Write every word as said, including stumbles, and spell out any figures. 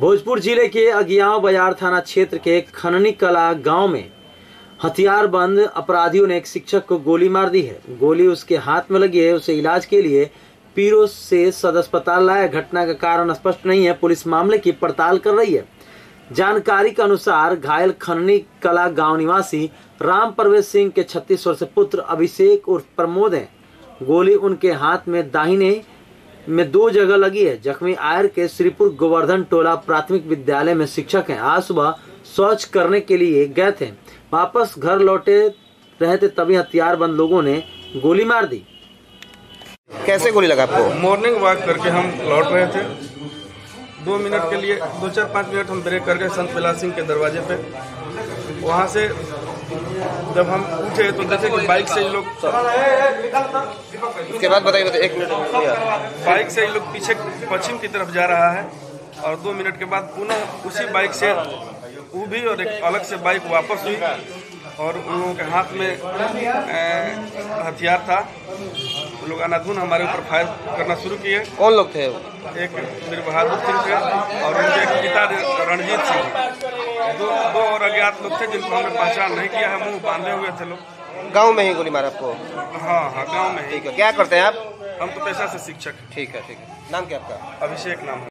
भोजपुर जिले के अगियाव बाजार थाना क्षेत्र के खननी कला गांव में हथियारबंद अपराधियों ने एक शिक्षक को गोली मार दी है। गोली उसके हाथ में लगी है। उसे इलाज के लिए पीरो से सदर अस्पताल लाया। घटना का कारण स्पष्ट नहीं है। पुलिस मामले की पड़ताल कर रही है। जानकारी के अनुसार घायल खननी कला गांव निवासी राम प्रवेश सिंह के छत्तीस वर्षीय पुत्र अभिषेक उर्फ प्रमोद है। गोली उनके हाथ में दाहिने में दो जगह लगी है। जख्मी आयर के श्रीपुर गोवर्धन टोला प्राथमिक विद्यालय में शिक्षक हैं। आज सुबह शौच करने के लिए गए थे। वापस घर लौटे रहे थे तभी हथियारबंद लोगों ने गोली मार दी। कैसे गोली लगा आपको? मॉर्निंग वॉक करके हम लौट रहे थे। दो मिनट के लिए दो चार पाँच मिनट हम ब्रेक करके संत बिलास सिंह के दरवाजे पे, वहाँ से जब हम उठे तो देखे कि बाइक से ये लोग, उसके बाद बताइए बताइए एक मिनट बाइक से ये लोग पीछे पश्चिम की तरफ जा रहा है और दो मिनट के बाद पुनः उसी बाइक से वो भी और एक अलग से बाइक वापस हुई और उन लोगों के हाथ में हथियार था। वो लोग अनाधुन हमारे ऊपर फायर करना शुरू किए। कौन लोग थे? एक वीर बहादुर सिंह थे और उनके एक पिता रणजीत सिंह। दो दो और अज्ञात लोग थे जिनको हमने पहचान नहीं किया है। मुंह बांधे हुए थे लोग। गांव में ही गोली मारा आपको? हाँ हाँ गांव में ही। ठीक है। क्या करते हैं आप? हम तो पेशा से शिक्षक। ठीक है ठीक है। नाम क्या आपका? अभिषेक नाम है।